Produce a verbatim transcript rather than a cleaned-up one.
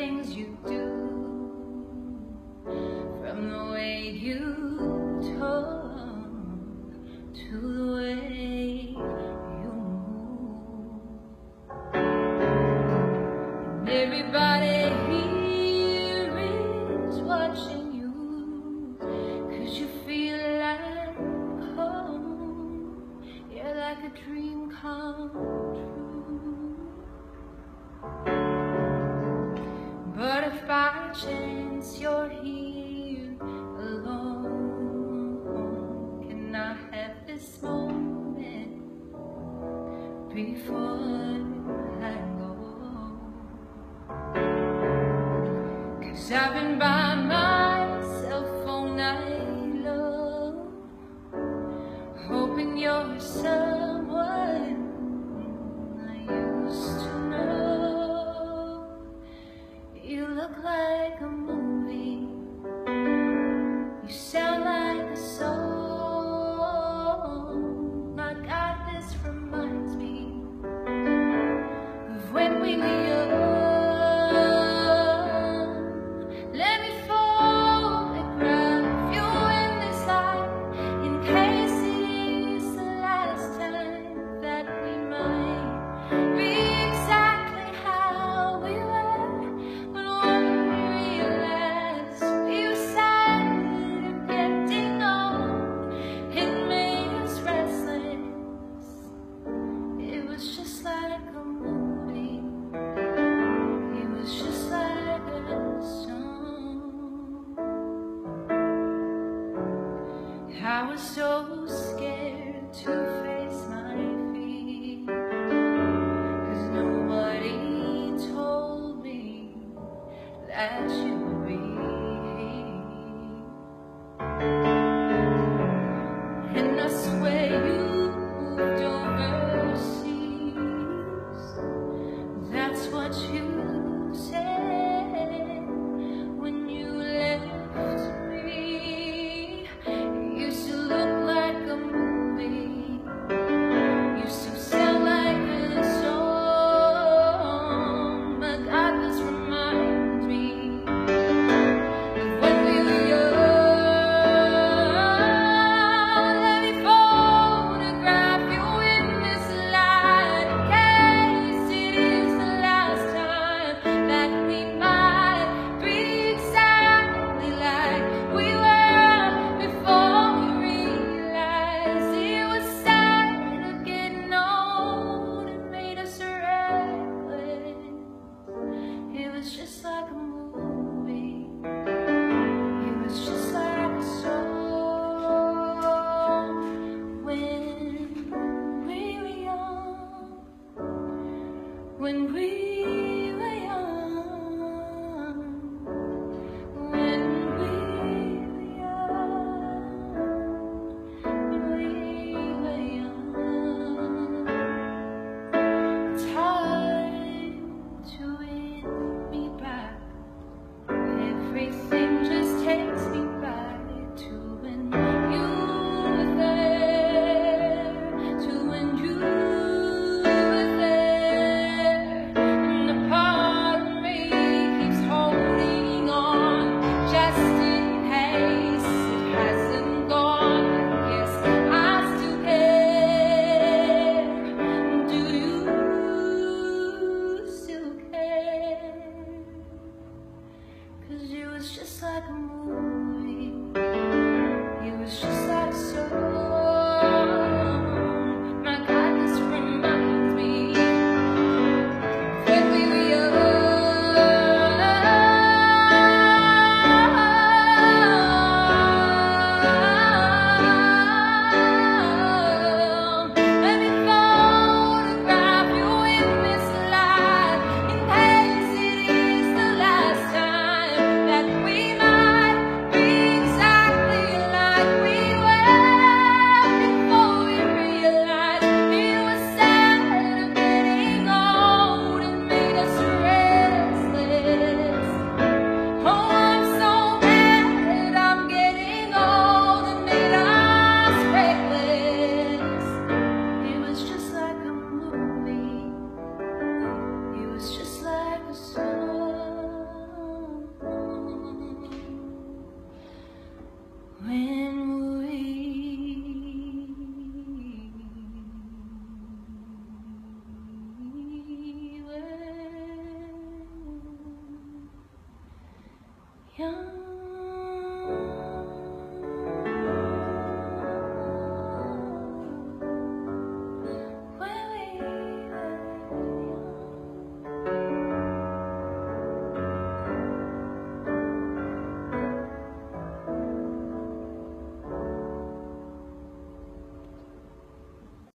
things you do, from the way you talk to the way you move. And everybody here is watching you, 'cause you feel like home. You're like a dream come true. But if by chance you're here alone, can I have this moment before I go? 'Cause I've been by myself all night long, hoping you're someone I used to know. You look like a